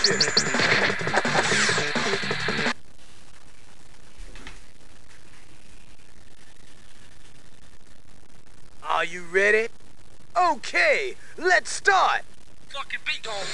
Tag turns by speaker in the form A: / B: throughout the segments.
A: action! Are you ready? Okay, let's start!
B: Fucking beat on.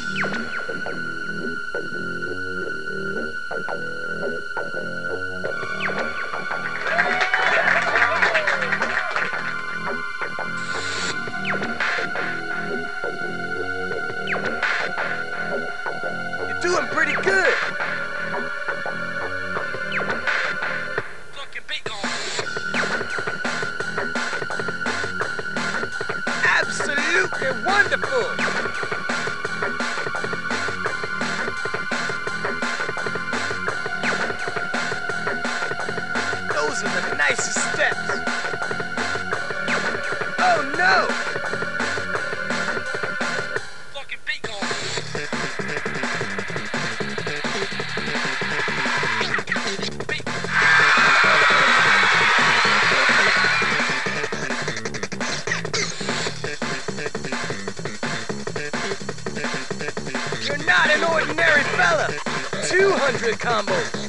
A: You're doing pretty good!
B: Fucking beat on.
A: Absolutely wonderful! Those are the nicest steps. Oh no!
B: Fucking beat on.
A: You're not an ordinary fella! 200 combos!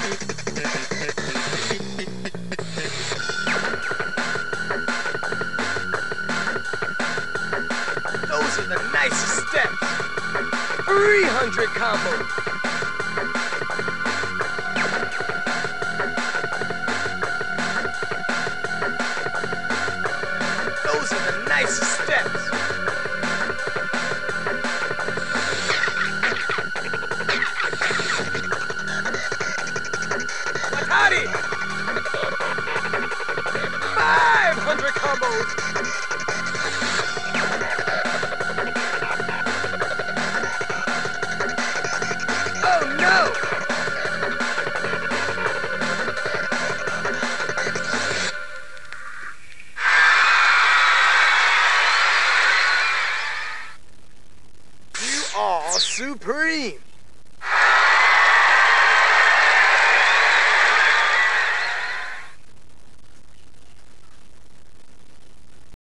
A: Those are the nicest steps! 300 combos! Those are the nicest steps! Howdy! 500 combos! Oh no! You are supreme!